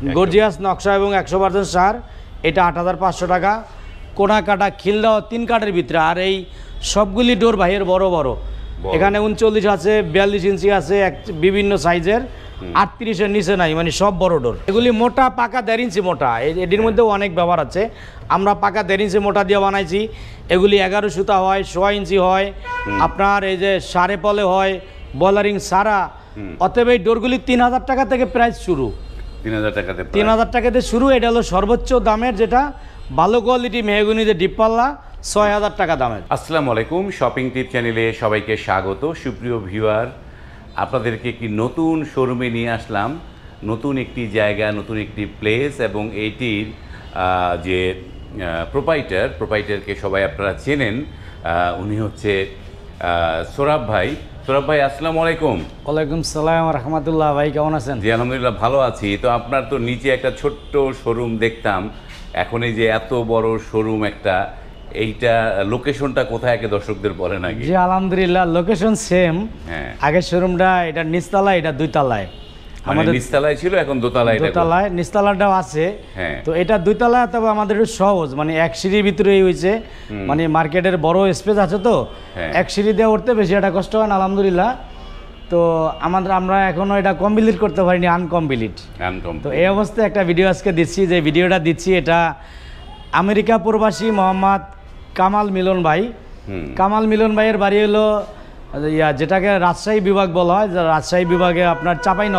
Gorgeous নকশা এবং 100% সার, এটা 8500 টাকা। কোনা কাটা খিল দেওয়া 3 কাঠের ভিতরে, আর এই সবগুলি ডোর ভাইয়ের বড় বড়। এখানে 39 আছে, 42 ইঞ্চি আছে, বিভিন্ন সাইজের। 38-এর নিচে নাই, মানে সব বড় ডোর। এগুলি মোটা পাকা 1.5 ইঞ্চি মোটা, এটির মধ্যেও অনেক ব্যবহার আছে। আমরা পাকা 1.5 ইঞ্চি মোটা দিয়ে বানাইছি। এগুলি 11 সুতা হয়, 100 ইঞ্চি হয়, আপনার এই যে সাড়ে পলে হয়, বলারিং সারা। অতএব এই ডোরগুলি 3000 টাকা থেকে প্রাইস শুরু। 3000 টাকাতে শুরু। এটা হলো সর্বোচ্চ দামের, যেটা ভালো কোয়ালিটি মেহগনি যে ডিপ পাল্লা, 6000 টাকা দামের। আসসালামু আলাইকুম, শপিং টিপ চ্যানেলে সবাইকে স্বাগত। সুপ্রিয় ভিউয়ার, আপনাদেরকে একটি নতুন শোরুমে নিয়ে আসলাম, নতুন একটি জায়গা, নতুন একটি প্লেস, এবং এইটির যে প্রোপাইটারকে সবাই আপনারা চেনেন। উনি হচ্ছে সোরাব ভাই। সোরাব ভাই, আসসালামু আলাইকুম। ওয়ালাইকুম সালাম রহমতুল্লাহ। ভাই কেমন আছেন? জি আলহামদুলিল্লাহ, ভালো আছি। তো আপনার তো নিচে একটা ছোট্ট শোরুম দেখতাম, এখন এই যে এত বড় শোরুম একটা, এইটা লোকেশনটা কোথায় আগে দর্শকদের বলে নাকি? জি আলহামদুলিল্লাহ, লোকেশন সেম। হ্যাঁ, আগের শোরুমটা এটা নিচতলায়, এটা 2 তলায়। আমাদের নিচতলায় ছিল, এখন দোতলায়। দোতলায়, নিচতলাটাও আছে। হ্যাঁ, তো এটা 2 তলায়, তবে আমাদের একটু সহজ, মানে এক সিঁড়ির ভিতরেই হয়েছে। মানে মার্কেটের বড় স্পেস আছে, তো এক সিঁড়ি দিয়ে উঠতে বেশি একটা কষ্ট হয় না আলহামদুলিল্লাহ। তো আমরা এখনো এটা কমপ্লিট করতে পারিনি, আনকমপ্লিট। তো এই অবস্থায় একটা ভিডিও আজকে দিচ্ছি, যে ভিডিওটা দিচ্ছি এটা আমেরিকা প্রবাসী মোহাম্মদ কামাল মিলন ভাই। কামাল মিলন ভাইয়ের বাড়ি হলো যেটাকে রাজশাহী বিভাগ বলা হয়, রাজশাহী বিভাগে আপনার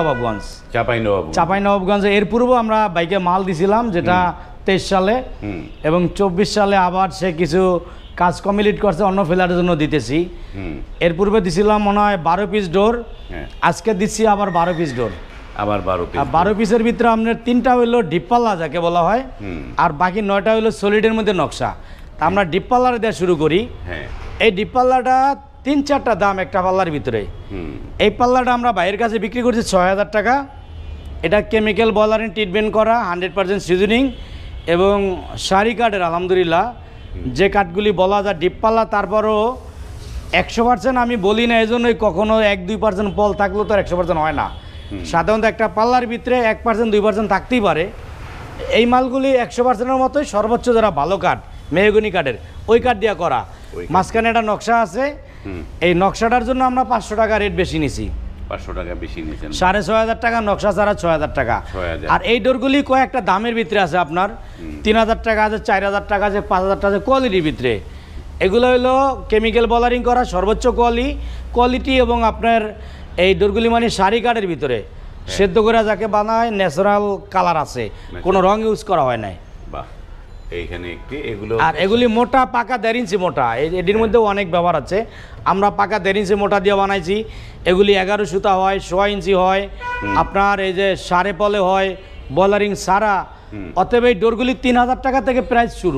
চাঁপাইনবাবগঞ্জ। এর পূর্বে আমরা বাইকে মাল দিছিলাম, যেটা 23 সালে, এবং 24 সালে আবার সে কিছু কাজ কমপ্লিট করছে, অন্য ফেলারের জন্য দিতেছি। এর পূর্বে দিছিলাম মনে হয় 12 পিস ডোর, আজকে দিচ্ছি আবার 12 পিস ডোর। আবার 12 পিসের ভিতরে আপনার 3টা হইলো ডিপ পাল্লা যাকে বলা হয়, আর বাকি 9টা হইলো সলিডের মধ্যে নকশা। তা আমরা ডিপ পাল্লার দিয়ে শুরু করি। এই ডিপ পাল্লাটা 3-4টা দাম একটা পাল্লার ভিতরে। এই পাল্লাটা আমরা বাইরের কাছে বিক্রি করছি 6000 টাকা। এটা কেমিক্যাল বলারিং ট্রিটমেন্ট করা, 100% সিজনিং এবং শাড়ি কাঠের। আলহামদুলিল্লাহ, যে কাঠগুলি বলা যায় ডিপ পাল্লা, তারপরও 100% আমি বলি না, এই জন্যই কখনো 1-2% পল থাকলেও তো 100% হয় না। সাধারণত একটা পাল্লার ভিতরে 1%-2% থাকতেই পারে। এই মালগুলি 100%-এর মতোই সর্বোচ্চ যারা ভালো কাঠ, মেহগনি কাঠের, ওই কাঠ দিয়ে করা। মাঝখানে একটা নকশা আছে, এই নকশাটার জন্য আমরা 500 টাকা রেট বেশি নিছি। 500 টাকা বেশি নিয়েছেন। 6500 টাকা নকশা ছাড়া 6000 টাকা। আর এই ডোরগুলি কয়েকটা দামের ভিতরে আছে, আপনার 3000 টাকা আছে, 4000 টাকা আছে, 5000 টাকা আছে, কোয়ালিটির ভিতরে। এগুলো হলো কেমিক্যাল বলারিং করা, সর্বোচ্চ কোয়ালিটি, এবং আপনার এই ডোরগুলি মানে শাড়ি কাঠের ভিতরে সেদ্ধ করে যাকে বানায়, ন্যাচারাল কালার আছে, কোনো রং ইউজ করা হয় নাই। এইখানে একটি এগুলো, আর এগুলি মোটা পাকা 1.5 ইঞ্চি মোটা, এটির মধ্যেও অনেক ব্যবহার আছে। আমরা পাকা 1.5 ইঞ্চি মোটা দিয়ে বানাইছি। এগুলি 11 সুতা হয়, 100 ইঞ্চি হয়, আপনার এই যে সাড়ে পলে হয়, বলারিং সারা। অতএব এই ডোরগুলি 3000 টাকা থেকে প্রাইস শুরু।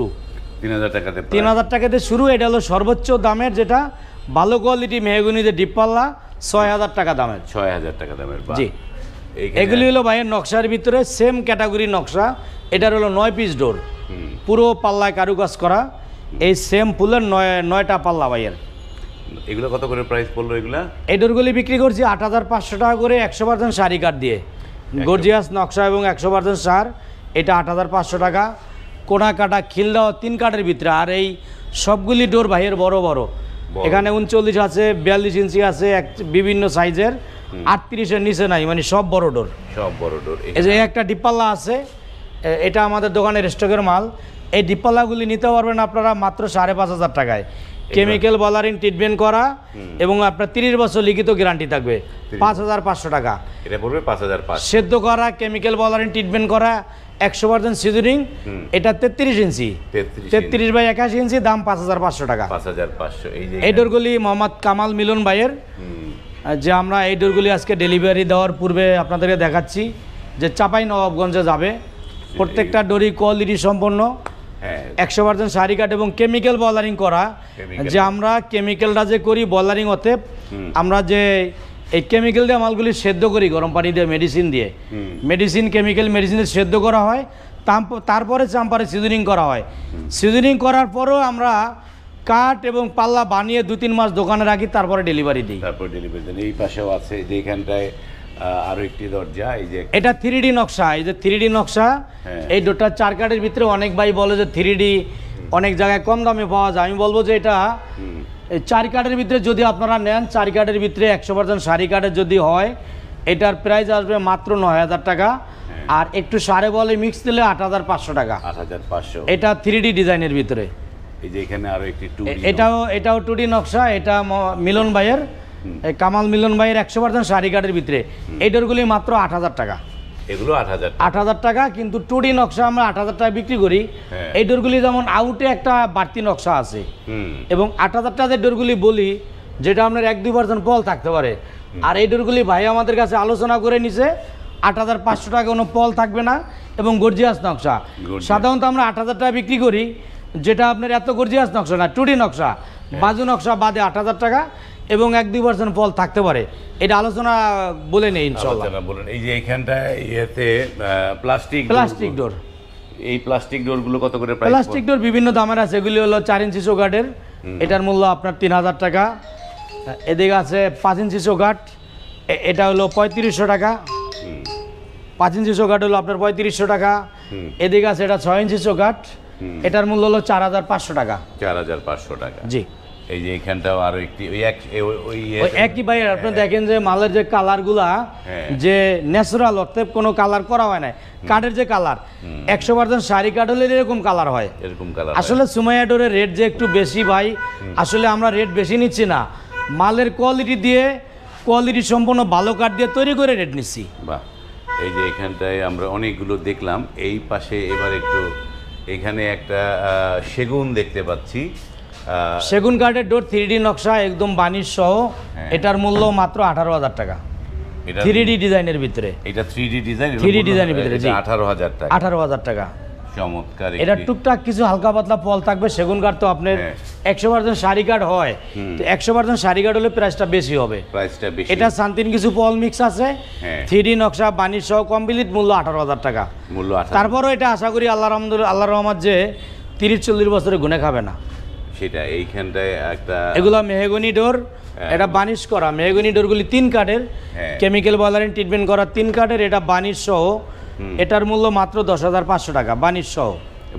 3000 টাকাতে শুরু। এটা হলো সর্বোচ্চ দামের, যেটা ভালো কোয়ালিটি মেহগনি যে ডিপ পাল্লা, 6000 টাকা দামের। 6000 টাকা দামের। জি, এগুলি হলো ভাইয়ের নকশার ভিতরে সেম ক্যাটাগরি নকশা। এটার হলো 9 পিস ডোর, পুরো পাল্লায় কারুকাজ করা। এই সেম ফুলের 9টা পাল্লা ভাইয়ের। এগুলো কত করে প্রাইস পড়লো? এই ডোরগুলি বিক্রি করছি 8500 টাকা করে, 100% শাড়ি কাঠ দিয়ে, গর্জিয়াস নকশা এবং 100% সার। এটা 8500 টাকা। কোনা কাটা খিল দেওয়া 3 কাঠের ভিতরে, আর এই সবগুলি ডোর ভাইয়ের বড় বড়। এখানে 39 আছে, 42 ইঞ্চি আছে, বিভিন্ন সাইজের। 38-এর নিচে নাই, মানে সব বড় ডোর। এই যে একটা ডিপ পাল্লা আছে, এটা আমাদের দোকানের স্টকের মাল। এই ডিপ পাল্লাগুলি নিতে পারবেন আপনারা মাত্র 5500 টাকায়। কেমিক্যাল বলারিং ট্রিটমেন্ট করা, এবং আপনার 30 বছর লিখিত গ্যারান্টি থাকবে। 5500 টাকা এটা পড়বে। 5500 সেদ্ধ করা, কেমিক্যাল বলারিং ট্রিটমেন্ট করা, 100% সিজনিং। এটা 33 ইঞ্চি, 33/81 ইঞ্চি, দাম 5500 টাকা। 5500। এই ডোরগুলি মোহাম্মদ কামাল মিলন ভাইয়ের, যে আমরা এই ডোরগুলি আজকে ডেলিভারি দেওয়ার পূর্বে আপনাদেরকে দেখাচ্ছি, যে চাঁপাইনবাবগঞ্জে যাবে। প্রত্যেকটা ডোরই কোয়ালিটি সম্পন্ন, 100% শাড়ি কাঠ এবং কেমিক্যাল বলারিং করা। যে আমরা কেমিক্যালটা যে করি বলারিং, হতে আমরা যে এই কেমিক্যাল দিয়ে মালগুলি সেদ্ধ করি গরম পানি দিয়ে, মেডিসিন কেমিক্যাল মেডিসিন দিয়ে সেদ্ধ করা হয়, তারপরে চাম্পারে সিজনিং করা হয়। সিজনিং করার পরেও আমরা কাঠ এবং পাল্লা বানিয়ে 2-3 মাস দোকানে রাখি, তারপরে ডেলিভারি দিই। এই পাশেও আছে, যেখানটায় আরো একটি দরজা, এই যে এটা 3D নকশা, এই যে 3D নকশা। এই ডোরটা 4 কাঠের ভিতরে অনেক ভাই বলে যে 3D অনেক জায়গায় কম দামে পাওয়া যায়। আমি বলবো যে এটা এই 4 কাঠের ভিতরে যদি আপনারা নেন, 4 কাঠের ভিতরে 100% শাড়ি কাঠের যদি হয়, এটার প্রাইস আসবে মাত্র 9,000 টাকা। আর একটু সাড়ে বলে মিক্স দিলে 8,500 টাকা। 8,500। এটা 3D ডিজাইনের ভিতরে। এই যে এখানে আরো একটি 2D, এটাও 2D নকশা। এটা মিলন ভাইয়ের, কামাল মিলন ভাইয়ের 100% শাড়ি কাঠের ভিতরে। এই ডোরগুলি মাত্র 8,000 টাকা। এগুলো 8,000 টাকা, কিন্তু 2D নকশা আমরা 8,000 টাকা বিক্রি করি। এই ডোরগুলি যেমন আউটে একটা বাড়তি নকশা আছে, এবং 8,000 টাকার ডোরগুলি বলি যেটা আপনার 1-2% পল থাকতে পারে। আর এই ডোরগুলি ভাই আমাদের কাছে আলোচনা করে নিছে 8,500 টাকা, কোনো পল থাকবে না এবং গর্জিয়াস নকশা। সাধারণত আমরা 8,000 টাকা বিক্রি করি, যেটা আপনার এত গর্জিয়াস নকশা না, 2D নকশা, বাজু নকশা বাদে 8,000 টাকা এবং 1-2% ফল থাকতে পারে। এটা আলোচনা বলে নেই ইনশাআল্লাহ। বলুন, এই যে এখানটায় ইয়েতে প্লাস্টিক ডোর, এই প্লাস্টিক ডোরগুলো কত করে প্রাইস? প্লাস্টিক ডোর বিভিন্ন দামের আছে। এগুলি হলো 4 ইঞ্চি চৌকাঠের, এটার মূল্য আপনার 3,000 টাকা। এদিকে আছে 5 ইঞ্চি চৌকাঠ, এটা হলো 3,500 টাকা। 5 ইঞ্চি চৌকাঠ হলো আপনার 3,500 টাকা। এদিকে আছে এটা 6 ইঞ্চি চৌকাঠ, এটার মূল্য হলো 4,500 টাকা। 4,500 টাকা, জি। এই যে এখানটাও আরো একটি ওই একই ভাই, আপনি দেখেন যে মালের যে কালারগুলা যে ন্যাচারাল, অর্থাৎ কোনো কালার করা হয় না। কাঠের যে কালার 100% শাড়ি কাঠ হলে এরকম কালার হয়, এরকম কালার। আসলে সুমাইয়া ডোরের রেট যে একটু বেশি ভাই, আসলে আমরা রেট বেশি নিচ্ছি না, মালের কোয়ালিটি দিয়ে, কোয়ালিটি সম্পন্ন ভালো কাঠ দিয়ে তৈরি করে রেট নিচ্ছি। বাহ, এই যে এখানটায় আমরা অনেকগুলো দেখলাম। এই পাশে এবার একটু, এখানে একটা সেগুন দেখতে পাচ্ছি। সেগুন কাঠের ডোর 3D নকশা, একদম বানিশ সহ। এটার মূল্য মাত্র 18,000 টাকা। 3D ডিজাইনের ভিতরে, এটা 3D ডিজাইন, 3D ডিজাইনের ভিতরে, জি। 18,000 টাকা। 18,000 টাকা। চমৎকার। এটা টুকটাক কিছু হালকা পাতলা পল থাকবে। সেগুন কাঠ তো আপনার 100% শাড়ি কাঠ হয়, তো 100% শাড়ি কাঠ হলে প্রাইসটা বেশি হবে। প্রাইসটা বেশি। এটা সানতিন কিছু পল মিক্স আছে, 3D নকশা বানিশ সহ কমপ্লিট, মূল্য 18,000 টাকা। মূল্য 18,000। তারপরও এটা আশা করি আল্লাহর রহমত যে 30-40 বছরে গুনে খাবে না সেটা। এইখানটায় একটা, এগুলো মেহগনি ডোর, এটা বানিশ করা মেহগনি ডোরগুলি 3 কাঠের, কেমিক্যাল বয়লারিং ট্রিটমেন্ট করা 3 কাঠের। এটা বানিশ সহ, এটার মূল্য মাত্র 10,500 টাকা। বানিশ সহ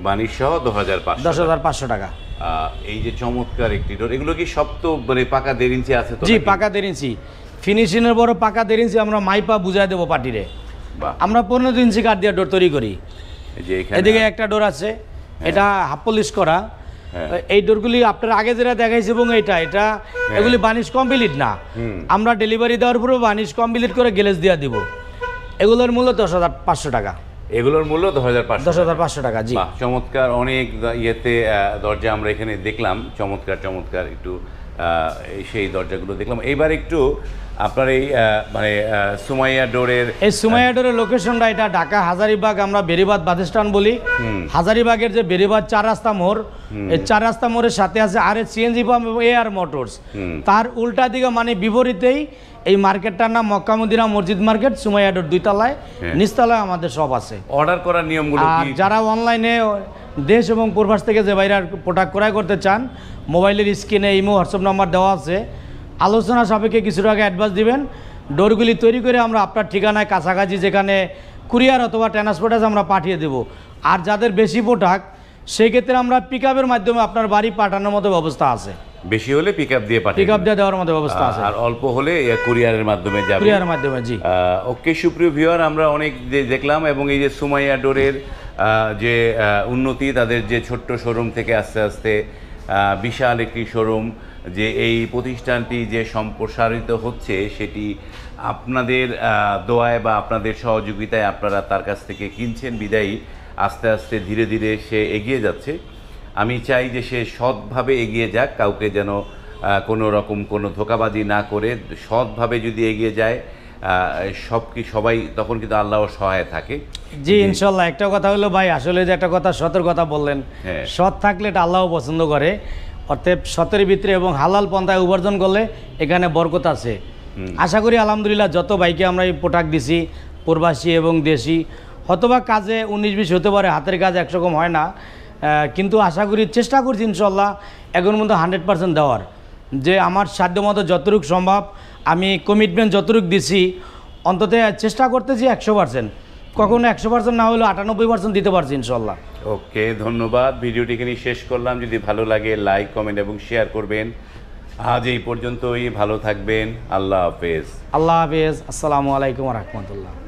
10,500 টাকা। এই যে চমৎকার একটি ডোর, এগুলো কি সব তো মানে পাকা 1.5 ইঞ্চি আছে তো? জি, পাকা 1.5 ইঞ্চি ফিনিশিংয়ের বড়, পাকা 1.5 ইঞ্চি। আমরা মাইপা বুঝাই দেবো পার্টিরে। আমরা 15 ইঞ্চি কাঠ দিয়ে ডোর তৈরি করি। এদিকে একটা ডোর আছে, এটা হাফ পলিশ করা। এই ডোরগুলি আপনার আগে যেটা দেখাইছে এবং এটা এগুলি বানিশ কমপ্লিট না, আমরা ডেলিভারি দেওয়ার পরেও বানিশ কমপ্লিট করে গ্লেজ দিয়ে দিব। এগুলোর মূল্য 10,500 টাকা। এগুলোর মূল্য 10,500 টাকা। জি, চমৎকার। অনেক ইয়েতে দরজা আমরা এখানে দেখলাম, চমৎকার একটু সেই দরজাগুলো দেখলাম। এইবার একটু আপনার এই মানে সুমাইয়া ডোরের, এই সুমাইয়া ডোরের লোকেশনটা, এটা ঢাকা হাজারীবাগ, আমরা বেরিবাদ বাস স্ট্যান্ড বলি। হাজারীবাগের যে বেরিবাদ 4 রাস্তা মোড়, এই 4 রাস্তা মোড়ের সাথে আছে আরএস সিএনজি পাম্প এবং এআর মোটরস। তার উল্টা দিকে মানে বিপরীতেই এই মার্কেটটার নাম মক্কা মদিনা মসজিদ মার্কেট। সুমাইয়া ডোর 2 তলায়, নিচতলায় আমাদের সব আছে। অর্ডার করার নিয়মগুলো কি? যারা অনলাইনে দেশ এবং প্রবাস থেকে যে বাইরে প্রোডাক্ট ক্রয় করতে চান, মোবাইলের স্ক্রিনে ইমো হোয়াটসঅ্যাপ নাম্বার দেওয়া আছে। আলোচনা সাপেক্ষে কিছু টাকা অ্যাডভান্স দিবেন। ডোরগুলি তৈরি করে আমরা আপনার ঠিকানায় কাছাকাছি যেখানে কুরিয়ার অথবা ট্রান্সপোর্টাস আমরা পাঠিয়ে দেব। আর যাদের বেশি প্রোডাক্ট, সেই ক্ষেত্রে আমরা পিকআপের মাধ্যমে আপনার বাড়ি পাঠানোর মতো ব্যবস্থা আছে। বেশি হলে পিকআপ দিয়ে দেওয়ার মতো ব্যবস্থা আছে, আর অল্প হলে কুরিয়ারের মাধ্যমে যাবে। কুরিয়ারের মাধ্যমে, জি। ওকে, সুপ্রিয় ভিউয়ার, আমরা অনেক দেখলাম এবং এই যে সুমাইয়া ডোরের যে উন্নতি, তাদের যে ছোট্ট শোরুম থেকে আস্তে আস্তে বিশাল একটি শোরুম, যে এই প্রতিষ্ঠানটি যে সম্প্রসারিত হচ্ছে, সেটি আপনাদের দোয়ায় বা আপনাদের সহযোগিতায় আপনারা তার কাছ থেকে কিনছেন বিদায়ী আস্তে আস্তে ধীরে ধীরে সে এগিয়ে যাচ্ছে। আমি চাই যে সে সৎভাবে এগিয়ে যাক, কাউকে যেন কোনো রকম কোনো ধোঁকাবাজি না করে সৎভাবে যদি এগিয়ে যায়, সবাই তখন কিন্তু আল্লাহর সহায় থাকে। জি, ইনশাল্লাহ। একটা কথা হলো ভাই, আসলে যে একটা কথা সতের কথা বললেন, সৎ থাকলে এটা আল্লাহও পছন্দ করে। অর্থাৎ সতের ভিতরে এবং হালাল পন্থায় উপার্জন করলে এখানে বরকত আছে। আশা করি আলহামদুলিল্লাহ যত ভাইকে আমরা এই প্রোডাক্ট দিছি, প্রবাসী এবং দেশি, হয়তোবা কাজে 19-20 হতে পারে, হাতের কাজ একরকম হয় না, কিন্তু আশা করি চেষ্টা করছি ইনশাল্লাহ এখন মধ্যে 100% দেওয়ার, যে আমার সাধ্যমতো যতটুকু সম্ভব আমি কমিটমেন্ট যতটুকু দিছি অন্তত চেষ্টা করতেছি 100%, কখনো 100% না হলেও 98% দিতে পারছি ইনশাল্লাহ। ওকে, ধন্যবাদ। ভিডিওটি এখানে শেষ করলাম। যদি ভালো লাগে লাইক, কমেন্ট এবং শেয়ার করবেন। আজ এই পর্যন্তই, ভালো থাকবেন। আল্লাহ হাফেজ। আল্লাহ হাফেজ। আসসালামু আলাইকুম রহমতুল্লাহ।